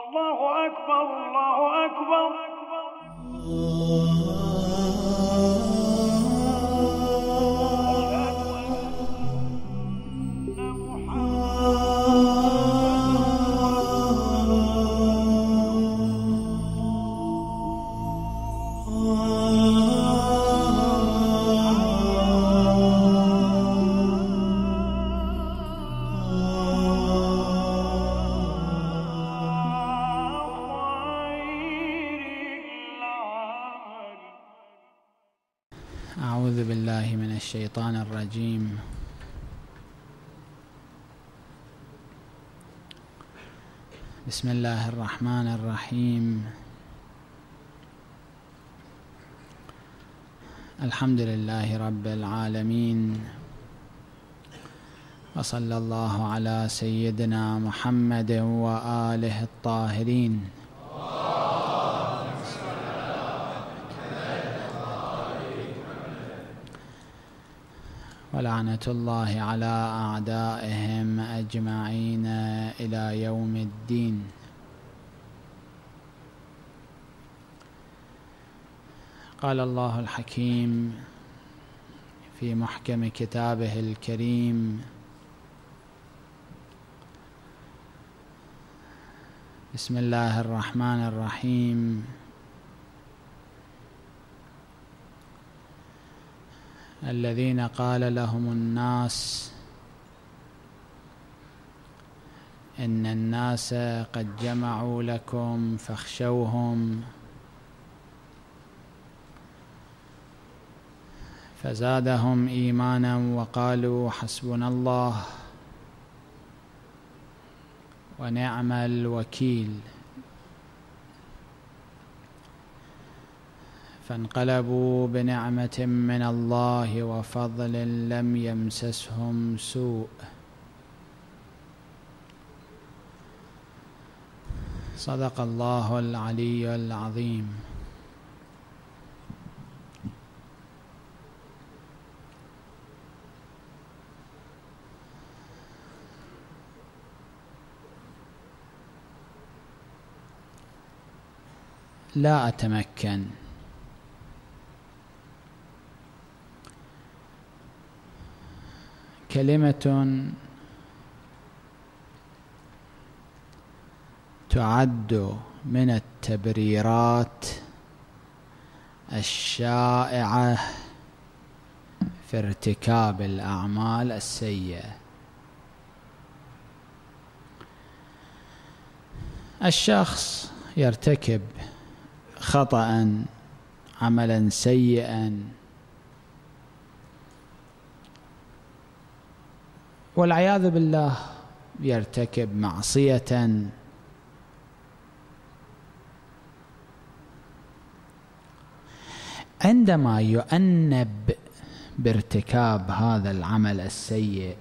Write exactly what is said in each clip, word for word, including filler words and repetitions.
الله أكبر الله أكبر. أعوذ بالله من الشيطان الرجيم. بسم الله الرحمن الرحيم. الحمد لله رب العالمين، وصلى الله على سيدنا محمد وآله الطاهرين. ولعنة الله على أعدائهم أجمعين إلى يوم الدين. قال الله الحكيم في محكم كتابه الكريم: بسم الله الرحمن الرحيم. الذين قال لهم الناس إن الناس قد جمعوا لكم فاخشوهم فزادهم إيمانا وقالوا حسبنا الله ونعم الوكيل. فانقلبوا بنعمة من الله وفضل لم يمسسهم سوء. صدق الله العلي العظيم. لا أتمكن كلمة تعد من التبريرات الشائعة في ارتكاب الأعمال السيئة. الشخص يرتكب خطأ، عملا سيئا، والعياذ بالله يرتكب معصية، عندما يؤنب بارتكاب هذا العمل السيء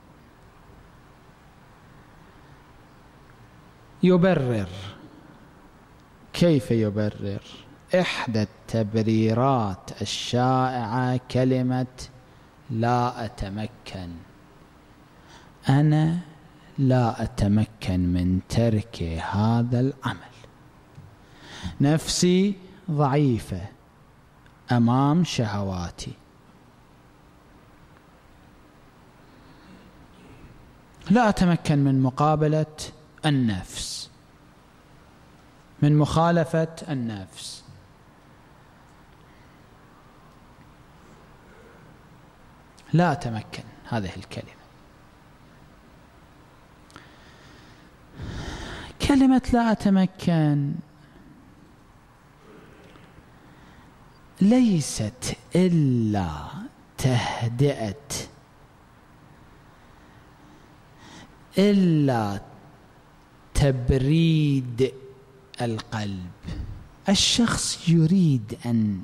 يبرر. كيف يبرر؟ إحدى التبريرات الشائعة كلمة لا أتمكن. أنا لا أتمكن من ترك هذا العمل، نفسي ضعيفة أمام شهواتي، لا أتمكن من مقابلة النفس، من مخالفة النفس. لا أتمكن، هذه الكلمة. كلمة لا أتمكن ليست إلا تهدئة، إلا تبريد القلب. الشخص يريد أن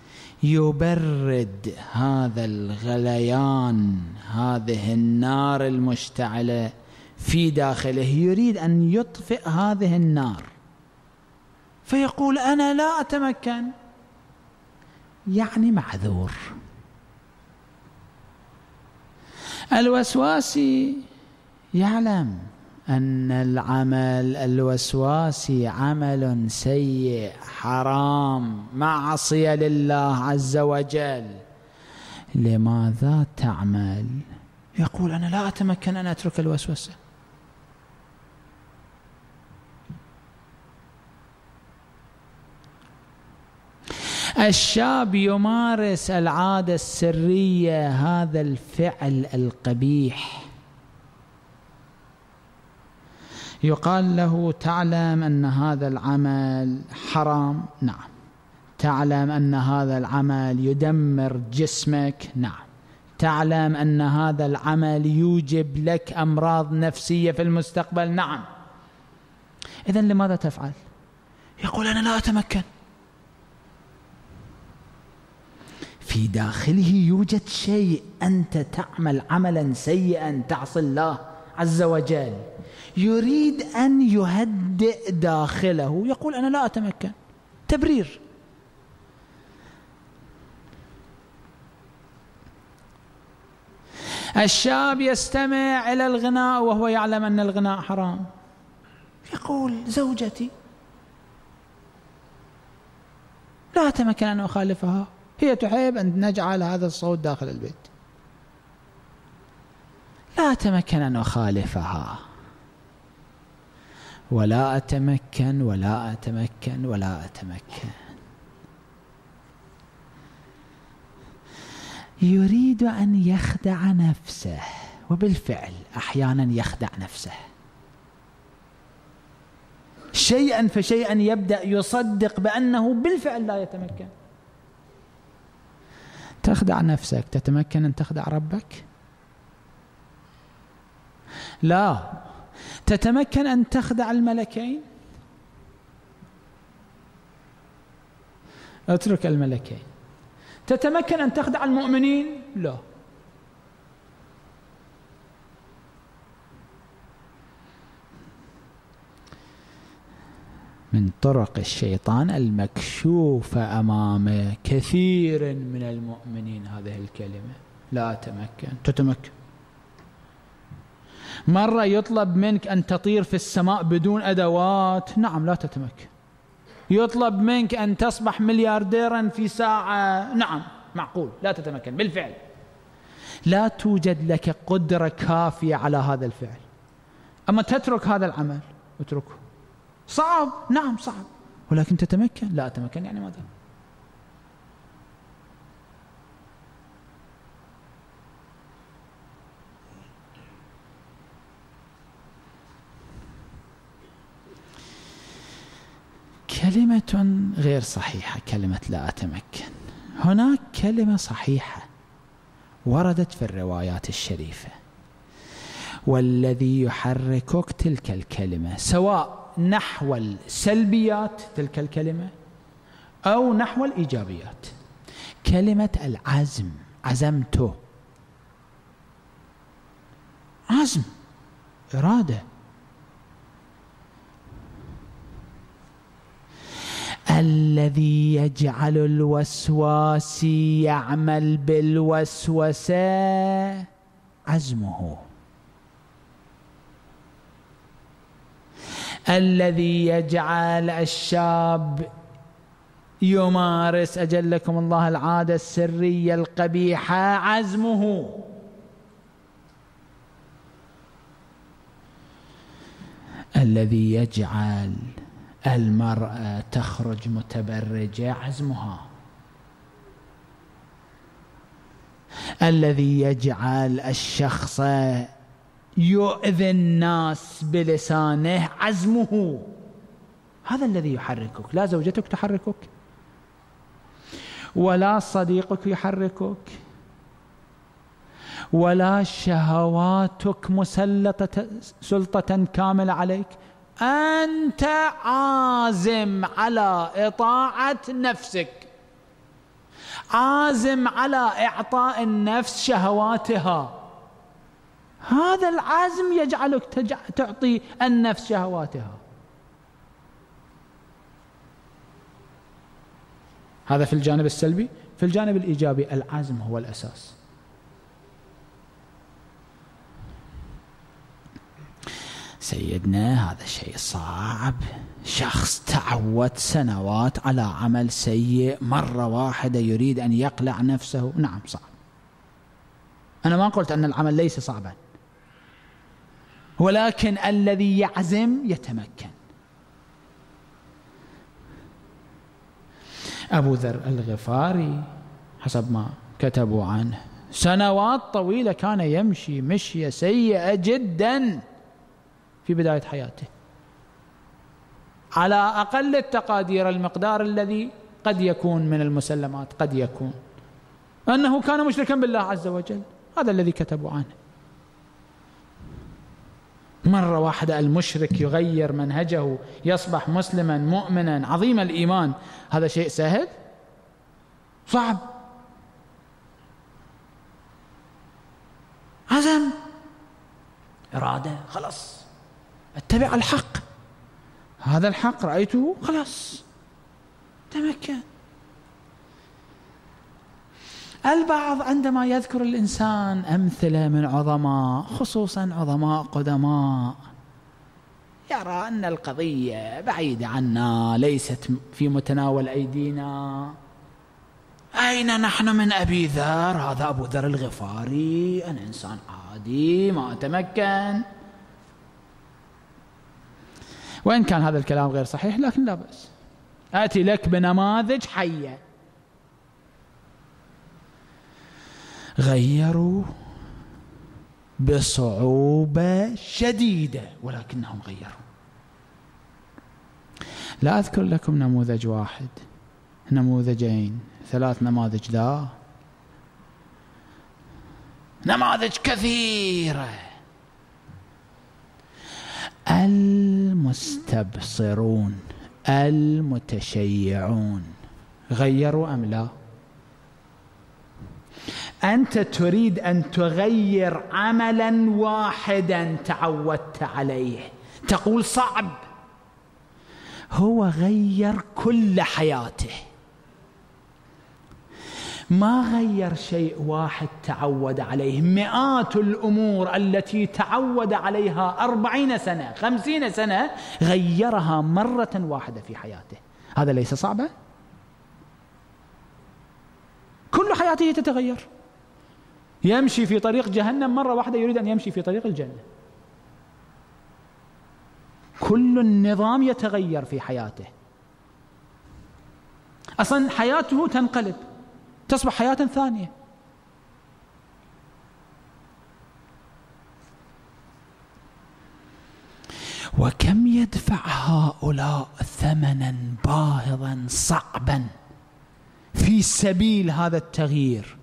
يبرد هذا الغليان، هذه النار المشتعلة في داخله، يريد أن يطفئ هذه النار، فيقول أنا لا أتمكن، يعني معذور. الوسواسي يعلم أن العمل الوسواسي عمل سيء حرام معصية لله عز وجل، لماذا تعمل؟ يقول أنا لا أتمكن أن أترك الوسوسة. الشاب يمارس العادة السرية، هذا الفعل القبيح، يقال له تعلم أن هذا العمل حرام؟ نعم. تعلم أن هذا العمل يدمر جسمك؟ نعم. تعلم أن هذا العمل يوجب لك أمراض نفسية في المستقبل؟ نعم. إذن لماذا تفعل؟ يقول أنا لا أتمكن. في داخله يوجد شيء، أنت تعمل عملا سيئا تعصي الله عز وجل، يريد أن يهدئ داخله، يقول أنا لا أتمكن. تبرير. الشاب يستمع إلى الغناء وهو يعلم أن الغناء حرام، يقول زوجتي لا أتمكن أن أخالفها، هي تحب أن نجعل هذا الصوت داخل البيت، لا أتمكن أن أخالفها، ولا أتمكن ولا أتمكن ولا أتمكن. يريد أن يخدع نفسه، وبالفعل أحيانا يخدع نفسه، شيئا فشيئا يبدأ يصدق بأنه بالفعل لا يتمكن. تخدع نفسك، تتمكن أن تخدع ربك؟ لا. تتمكن أن تخدع الملكين؟ اترك الملكين. تتمكن أن تخدع المؤمنين؟ لا. من طرق الشيطان المكشوفة أمام كثير من المؤمنين هذه الكلمة، لا أتمكن. تتمكن. مرة يطلب منك أن تطير في السماء بدون أدوات، نعم لا تتمكن. يطلب منك أن تصبح مليارديرا في ساعة، نعم معقول، لا تتمكن بالفعل. لا توجد لك قدرة كافية على هذا الفعل. أما تترك هذا العمل، اتركه. صعب، نعم صعب، ولكن تتمكن؟ لا أتمكن. يعني ماذا؟ كلمة غير صحيحة كلمة لا أتمكن. هناك كلمة صحيحة وردت في الروايات الشريفة، والذي يحركك تلك الكلمة سواء نحو السلبيات تلك الكلمة أو نحو الإيجابيات، كلمة العزم. عزمته، عزم، إرادة. الذي يجعل الوسواس يعمل بالوسوسة عزمه. الذي يجعل الشاب يمارس أجلكم الله العادة السرية القبيحة عزمه. الذي يجعل المرأة تخرج متبرجة عزمها. الذي يجعل الشخص يؤذي الناس بلسانه عزمه. هذا الذي يحركك، لا زوجتك تحركك، ولا صديقك يحركك، ولا شهواتك مسلطة سلطة كاملة عليك. أنت عازم على إطاعة نفسك، عازم على إعطاء النفس شهواتها. هذا العزم يجعلك تجع... تعطي النفس شهواتها. هذا في الجانب السلبي. في الجانب الإيجابي العزم هو الأساس. سيدنا هذا شيء صعب، شخص تعود سنوات على عمل سيء مرة واحدة يريد أن يقلع نفسه. نعم صعب، أنا ما قلت أن العمل ليس صعبا، ولكن الذي يعزم يتمكن. أبو ذر الغفاري حسب ما كتبوا عنه سنوات طويلة كان يمشي مشية سيئة جدا في بداية حياته، على أقل التقادير المقدار الذي قد يكون من المسلمات قد يكون أنه كان مشركا بالله عز وجل، هذا الذي كتبوا عنه. مرة واحدة المشرك يغير منهجه، يصبح مسلما مؤمنا عظيم الإيمان، هذا شيء سهل؟ صعب. عزم، إرادة، خلاص اتبع الحق، هذا الحق رأيته خلاص تمكن. البعض عندما يذكر الإنسان أمثلة من عظماء، خصوصا عظماء قدماء، يرى أن القضية بعيدة عنا، ليست في متناول أيدينا. أين نحن من أبي ذر؟ هذا أبو ذر الغفاري، أنا إنسان عادي ما أتمكن. وإن كان هذا الكلام غير صحيح لكن لا بأس، آتي لك بنماذج حية. غيروا بصعوبة شديدة ولكنهم غيروا. لا أذكر لكم نموذج واحد، نموذجين، ثلاث نماذج، لا، نماذج كثيرة. المستبصرون المتشيعون غيروا أم لا؟ أنت تريد أن تغير عملا واحدا تعودت عليه، تقول صعب، هو غير كل حياته، ما غير شيء واحد تعود عليه، مئات الأمور التي تعود عليها أربعين سنة خمسين سنة غيرها مرة واحدة في حياته. هذا ليس صعبا؟ كل حياته تتغير، يمشي في طريق جهنم مرة واحدة يريد أن يمشي في طريق الجنة. كل النظام يتغير في حياته، أصلا حياته تنقلب، تصبح حياة ثانية. وكم يدفع هؤلاء ثمنا باهظا صعبا في سبيل هذا التغيير.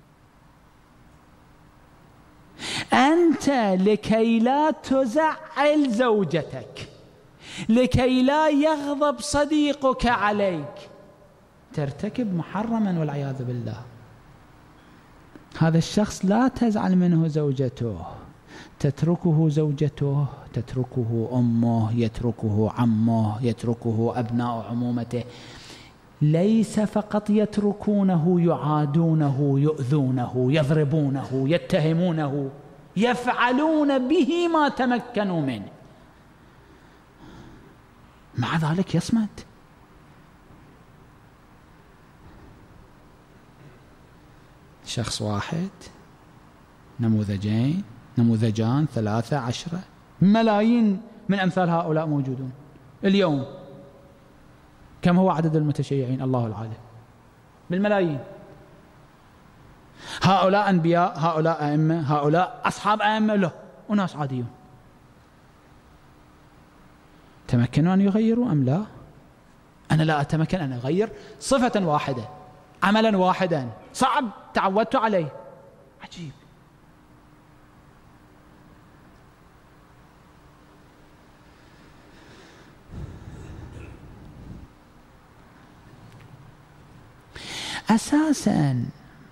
أنت لكي لا تزعل زوجتك، لكي لا يغضب صديقك عليك، ترتكب محرما والعياذ بالله. هذا الشخص لا تزعل منه زوجته، تتركه زوجته، تتركه أمه، يتركه عمه، يتركه أبناء عمومته، ليس فقط يتركونه، يعادونه، يؤذونه، يضربونه، يتهمونه، يفعلون به ما تمكنوا منه، مع ذلك يصمت. شخص واحد، نموذجين، نموذجان، ثلاثة، عشرة، ملايين من أمثال هؤلاء موجودون اليوم. كم هو عدد المتشيعين؟ الله العالم، بالملايين. هؤلاء أنبياء، هؤلاء أئمة، هؤلاء أصحاب أئمة، له وناس عاديون. تمكنوا أن يغيروا أم لا؟ أنا لا أتمكن أن أغير صفة واحدة، عملا واحدا، صعب، تعودت عليه، عجيب. أساسا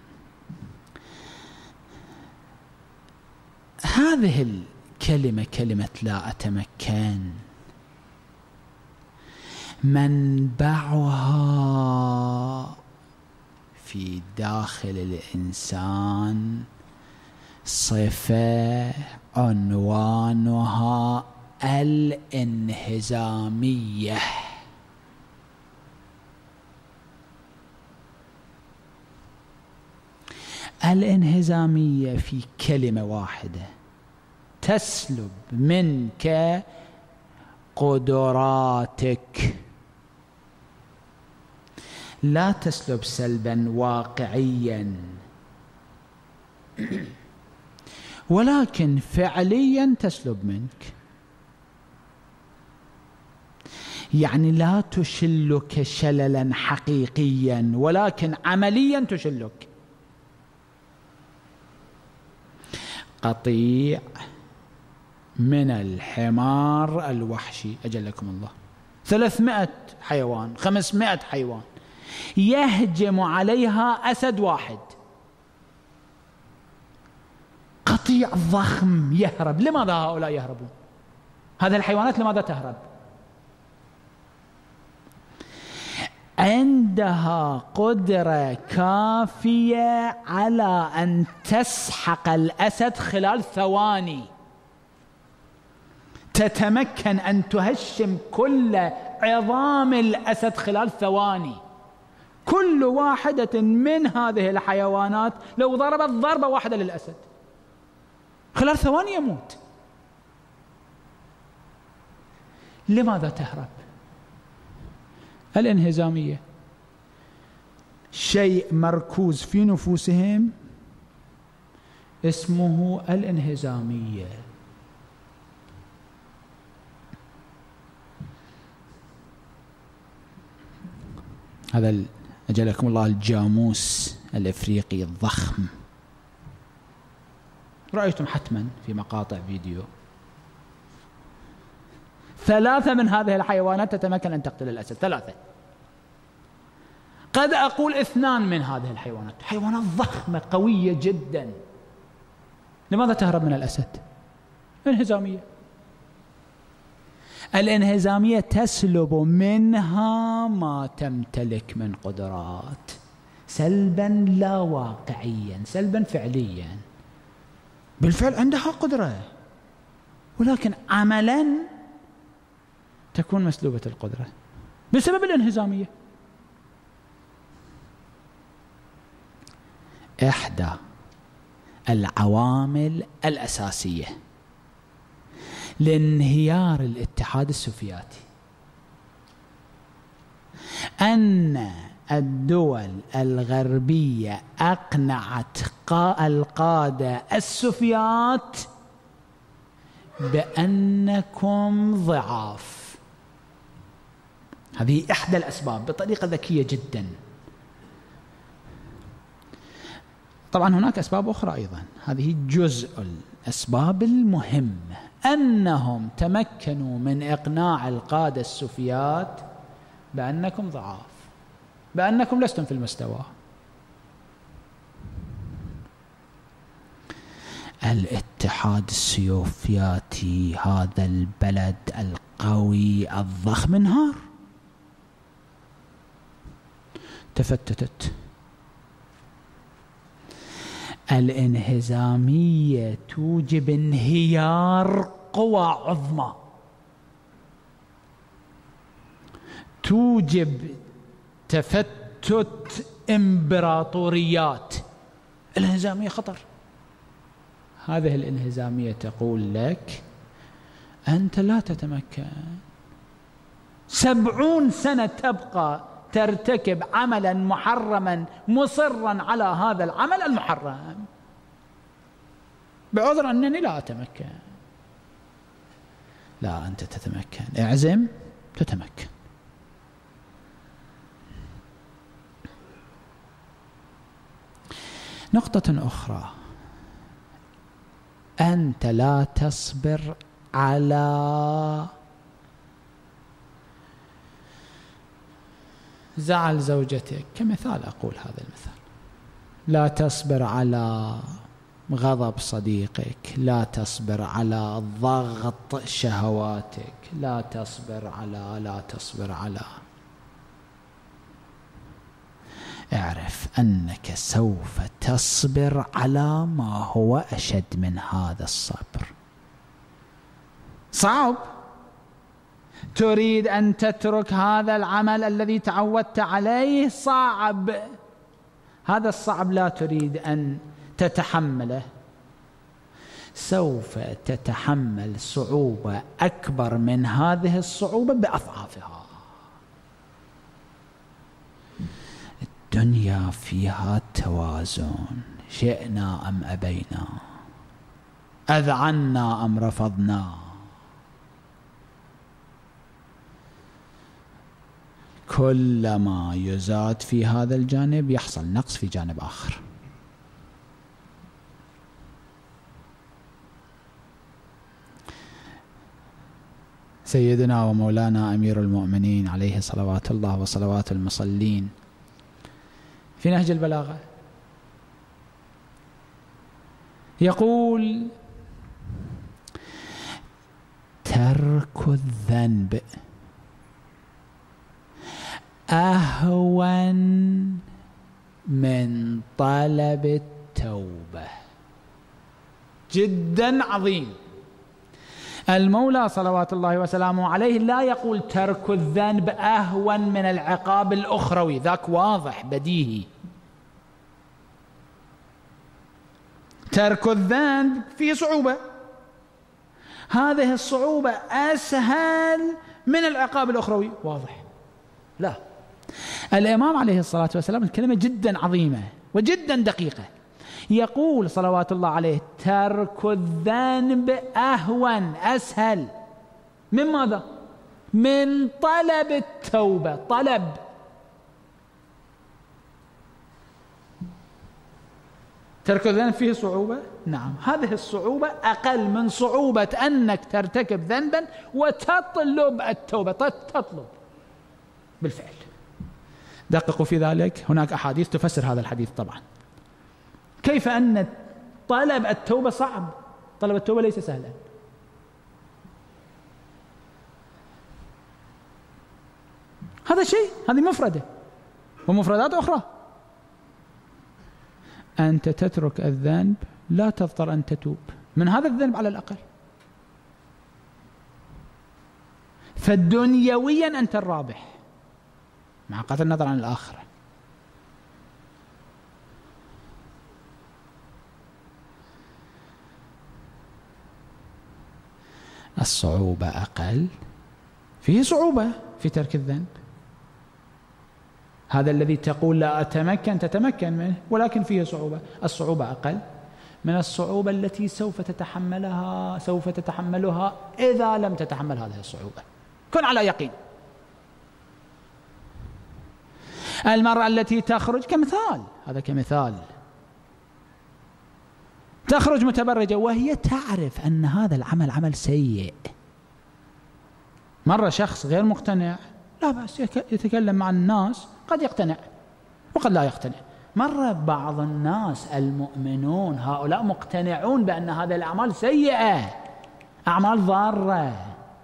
هذه الكلمة، كلمة لا أتمكن، منبعها في داخل الإنسان صفة عنوانها الانهزامية. الانهزامية في كلمة واحدة: تسلب منك قدراتك. لا تسلب سلبا واقعيا، ولكن فعليا تسلب منك. يعني لا تشلك شللا حقيقيا، ولكن عمليا تشلك. قطيع من الحمار الوحشي أجلكم الله، ثلاثمائة حيوان، خمسمائة حيوان، يهجم عليها أسد واحد قطيع ضخم يهرب. لماذا هؤلاء يهربون؟ هذه الحيوانات لماذا تهرب؟ عندها قدرة كافية على أن تسحق الأسد خلال ثواني، تتمكن أن تهشم كل عظام الأسد خلال ثواني. كل واحدة من هذه الحيوانات لو ضربت ضربة واحدة للأسد خلال ثواني يموت. لماذا تهرب؟ الانهزامية شيء مركوز في نفوسهم اسمه الانهزامية. هذا أجلكم الله الجاموس الإفريقي الضخم، رأيتم حتما في مقاطع فيديو. ثلاثة من هذه الحيوانات تتمكن أن تقتل الأسد، ثلاثة. قد أقول اثنان من هذه الحيوانات، حيوانات ضخمة قوية جدا. لماذا تهرب من الأسد؟ انهزامية. الانهزامية تسلب منها ما تمتلك من قدرات، سلبا لا واقعيا، سلبا فعليا. بالفعل عندها قدرة، ولكن عملا تكون مسلوبة القدرة بسبب الانهزامية. إحدى العوامل الأساسية لانهيار الاتحاد السوفياتي أن الدول الغربية أقنعت القادة السوفيات بأنكم ضعاف. هذه إحدى الأسباب بطريقة ذكية جدا. طبعا هناك أسباب أخرى أيضا، هذه جزء الأسباب المهمة. أنهم تمكنوا من إقناع القادة السوفيات بأنكم ضعاف، بأنكم لستم في المستوى. الاتحاد السوفياتي هذا البلد القوي الضخم انهار، تفتتت. الانهزامية توجب انهيار قوى عظمى، توجب تفتت امبراطوريات. الانهزامية خطر. هذه الانهزامية تقول لك أنت لا تتمكن. سبعون سنة تبقى ترتكب عملا محرما، مصرا على هذا العمل المحرم بعذر أنني لا أتمكن. لا، أنت تتمكن، اعزم تتمكن. نقطة أخرى، أنت لا تصبر على زعل زوجتك كمثال، أقول هذا المثال. لا تصبر على غضب صديقك، لا تصبر على ضغط شهواتك، لا تصبر على لا تصبر على اعرف أنك سوف تصبر على ما هو أشد من هذا الصبر. صعب. تريد أن تترك هذا العمل الذي تعودت عليه، صعب. هذا الصعب لا تريد أن تتحمله، سوف تتحمل صعوبة أكبر من هذه الصعوبة بأضعافها. الدنيا فيها توازن، شئنا أم أبينا، أذعنا أم رفضنا. كلما يزاد في هذا الجانب يحصل نقص في جانب آخر. سيدنا ومولانا أمير المؤمنين عليه صلوات الله وصلوات المصلين في نهج البلاغة يقول: ترك الذنب أهون من طلب التوبة. جدا عظيم. المولى صلوات الله وسلامه عليه لا يقول ترك الذنب أهون من العقاب الأخروي، ذاك واضح بديهي. ترك الذنب فيه صعوبة، هذه الصعوبة أسهل من العقاب الأخروي، واضح. لا، الإمام عليه الصلاة والسلام الكلمة جدا عظيمة وجدا دقيقة. يقول صلوات الله عليه: ترك الذنب أهون، أسهل من ماذا؟ من طلب التوبة. طلب، ترك الذنب فيه صعوبة، نعم. هذه الصعوبة أقل من صعوبة أنك ترتكب ذنبا وتطلب التوبة. تطلب بالفعل. دققوا في ذلك، هناك أحاديث تفسر هذا الحديث طبعا. كيف أن طلب التوبة صعب، طلب التوبة ليس سهلا. هذا شيء، هذه مفردة ومفردات أخرى. أنت تترك الذنب لا تضطر أن تتوب من هذا الذنب على الأقل، فدنيويا أنت الرابح مع قطع النظر عن الآخرة. الصعوبة أقل، فيه صعوبة في ترك الذنب. هذا الذي تقول لا أتمكن تتمكن منه، ولكن فيه صعوبة. الصعوبة أقل من الصعوبة التي سوف تتحملها سوف تتحملها إذا لم تتحمل هذه الصعوبة. كن على يقين. المرأة التي تخرج كمثال، هذا كمثال، تخرج متبرجة وهي تعرف أن هذا العمل عمل سيء. مرة شخص غير مقتنع، لا بأس يتكلم مع الناس، قد يقتنع وقد لا يقتنع. مرة بعض الناس المؤمنون هؤلاء مقتنعون بأن هذه الأعمال سيئة، أعمال ضارة،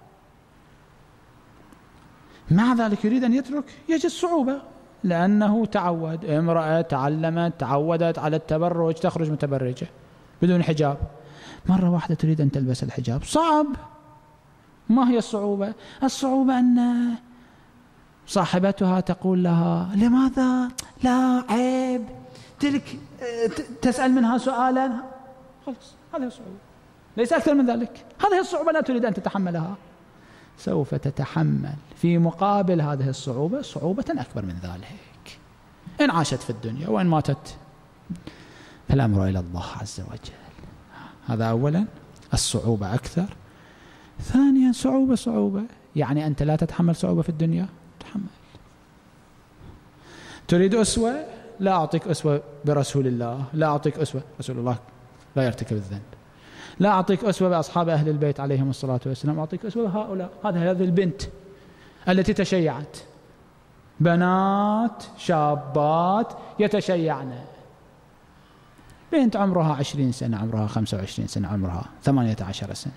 مع ذلك يريد أن يترك، يجد صعوبة لأنه تعود. امرأة تعلمت تعودت على التبرج، تخرج متبرجة بدون حجاب، مرة واحدة تريد أن تلبس الحجاب، صعب. ما هي الصعوبة؟ الصعوبة أن صاحبتها تقول لها: لماذا؟ لا، عيب، تلك تسأل منها سؤالا، خلص، هذه الصعوبة، ليس أكثر من ذلك. هذه الصعوبة لا تريد أن تتحملها، سوف تتحمل في مقابل هذه الصعوبة صعوبة أكبر من ذلك إن عاشت في الدنيا، وإن ماتت فالأمر إلى الله عز وجل. هذا أولا، الصعوبة أكثر. ثانيا، صعوبة صعوبة، يعني أنت لا تتحمل صعوبة في الدنيا، تحمل. تريد أسوة؟ لا أعطيك أسوة برسول الله، لا أعطيك أسوة، رسول الله لا يرتكب الذنب. لا أعطيك أسوة بأصحاب أهل البيت عليهم الصلاة والسلام، أعطيك أسوة بهؤلاء. هذه هذه البنت التي تشيعت، بنات شابات يتشيعن، بنت عمرها عشرين سنة، عمرها خمسة وعشرين سنة، عمرها ثمانية عشر سنة،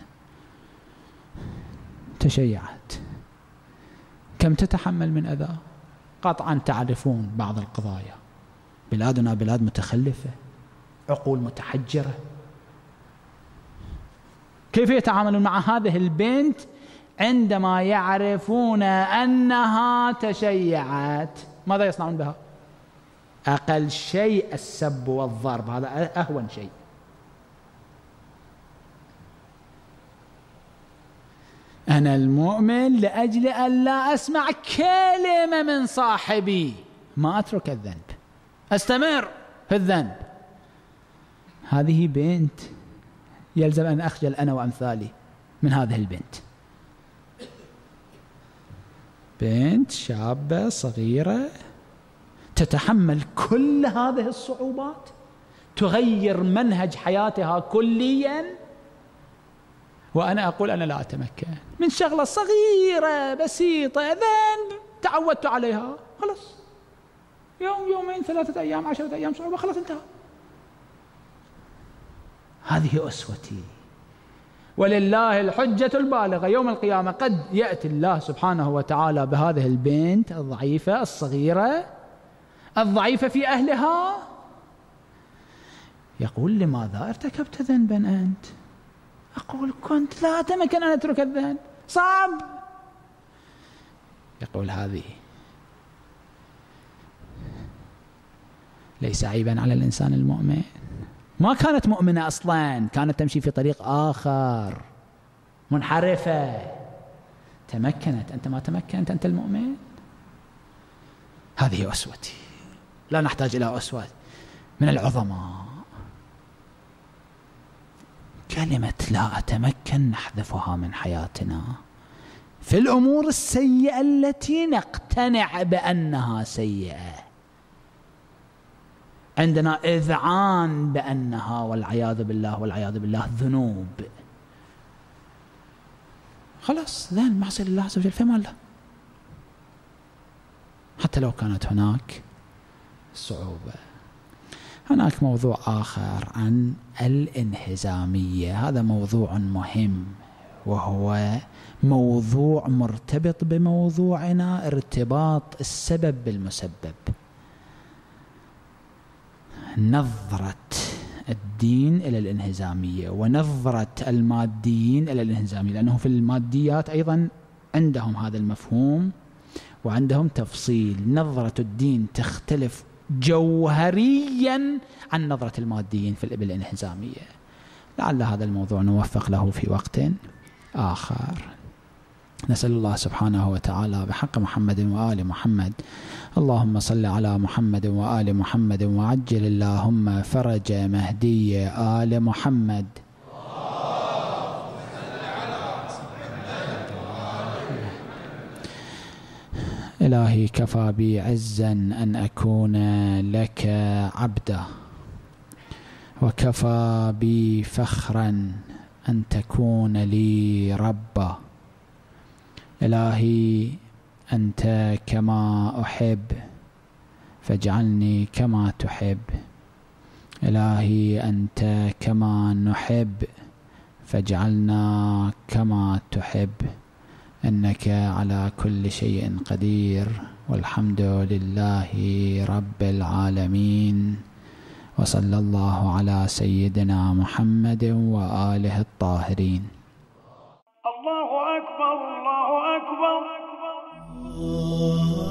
تشيعت، كم تتحمل من أذى؟ قطعا تعرفون بعض القضايا، بلادنا بلاد متخلفة، عقول متحجرة، كيف يتعاملون مع هذه البنت عندما يعرفون أنها تشيعت؟ ماذا يصنعون بها؟ أقل شيء السب والضرب، هذا أهون شيء. أنا المؤمن لأجل أن لا أسمع كلمة من صاحبي ما أترك الذنب، أستمر في الذنب. هذه بنت يلزم أن أخجل أنا وأمثالي من هذه البنت. بنت شابة صغيرة تتحمل كل هذه الصعوبات، تغير منهج حياتها كليا، وأنا أقول أنا لا أتمكن من شغلة صغيرة بسيطة، ذنب تعودت عليها، خلاص يوم يومين ثلاثة أيام عشرة أيام صعوبة، خلاص انتهى. هذه أسوتي، ولله الحجة البالغة يوم القيامة. قد يأتي الله سبحانه وتعالى بهذه البنت الضعيفة الصغيرة الضعيفة في أهلها، يقول لماذا ارتكبت ذنبا أنت؟ أقول كنت لا أتمكن أن أترك الذنب، صعب. يقول هذه ليس عيبا على الإنسان المؤمن، ما كانت مؤمنة أصلا، كانت تمشي في طريق آخر منحرفة، تمكنت. أنت ما تمكنت، أنت المؤمن. هذه أسوتي، لا نحتاج إلى أسوة من العظماء. كلمة لا أتمكن نحذفها من حياتنا في الأمور السيئة التي نقتنع بأنها سيئة، عندنا إذعان بأنها والعياذ بالله والعياذ بالله ذنوب. خلاص ذن معصية لله عز وجل فما له، حتى لو كانت هناك صعوبة. هناك موضوع آخر عن الانهزامية، هذا موضوع مهم، وهو موضوع مرتبط بموضوعنا، ارتباط السبب بالمسبب. نظرة الدين إلى الانهزامية ونظرة الماديين إلى الانهزامية، لأنه في الماديات أيضا عندهم هذا المفهوم وعندهم تفصيل. نظرة الدين تختلف جوهريا عن نظرة الماديين في الانهزامية. لعل هذا الموضوع نوفق له في وقت آخر. نسأل الله سبحانه وتعالى بحق محمد وآل محمد، اللهم صل على محمد وآل محمد، وعجل اللهم فرج مهدي آل محمد. إلهي كفى بي عزا أن أكون لك عبدا، وكفى بي فخرا أن تكون لي ربا. إلهي أنت كما أحب فاجعلني كما تحب، إلهي أنت كما نحب فاجعلنا كما تحب، إنك على كل شيء قدير، والحمد لله رب العالمين، وصلى الله على سيدنا محمد وآله الطاهرين. الله أكبر، الله أكبر.